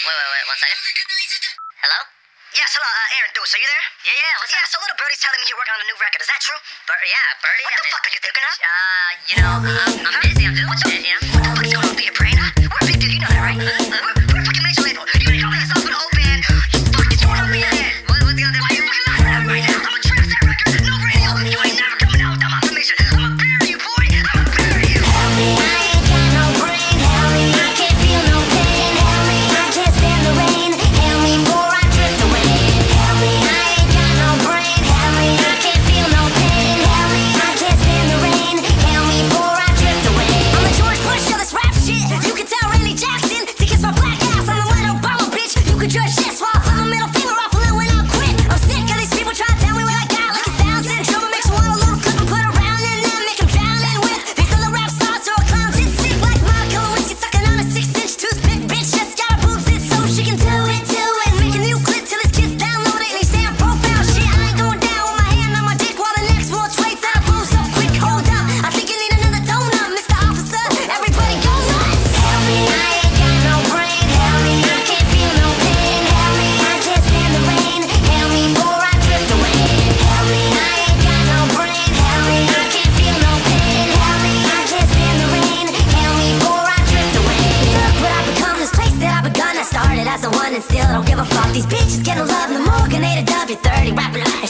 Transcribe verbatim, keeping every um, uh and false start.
Wait, wait, wait, one second. Hello? Yes, hello, uh, Aaron Deuce, are you there? Yeah, yeah, what's Yeah, up? so little Birdie's telling me you're working on a new record. Is that true? Bir- yeah, Birdie. What I the mean, fuck are you thinking of? Uh, you know, I'm, I'm busy. I'm doing What the, shit, you know? what the fuck is going on through your brain, huh? We're a big deal, you know that, right? We're, we're a fucking major label. You ain't calling yourself an old band. You fucking doing over your head. What, what's the other Why you fucking laughing at me right now? I'm gonna trash that record. No radio. You ain't never coming out with that information. I'ma bury you, boy. I'ma bury you. Help me, I ain't got no brain. Help me, I can't feel no pain. Help me, I can't stand the rain. Help me before I drift away. Help me, I ain't got no brain. Help me, I can't feel no pain. Help me, I can't stand the rain. Help me before I drift away. I'm the George Bush of this rap shit. You can tell Randy Jackson to kiss my black ass. I'm the white Obama bitch. You can judge this while I flip my middle finger off and when I quit. I'm sick of these people trying to tell me what I got like a Down syndrome. It makes me want a little clip and put around and then make them drown in with these other rap stars or clowns. It's sick like Monica Lewinsky sucking on a six-inch toothpick. Bitch just got her boobs in so she can do it, do it. Make a new clip till his kids download it and he's saying profile shit. I ain't going down with my hand on my dick while the next world trades that I blew so quick. Hold up, I think you need another donut, Mister Officer. Everybody go nuts. Help me, I ain't got no brain. Help me, I can't feel no pain. Help me, I can't stand the rain. Help me before I drift away. Help me, I ain't got no brain. Help me, I can't feel no pain. Help me, I can't stand the rain. Help me before I drift away. Look what I've become, this place that I've begun. I started as the one and still don't give a fuck. These bitches getting love in the Morganator W thirty, rapping like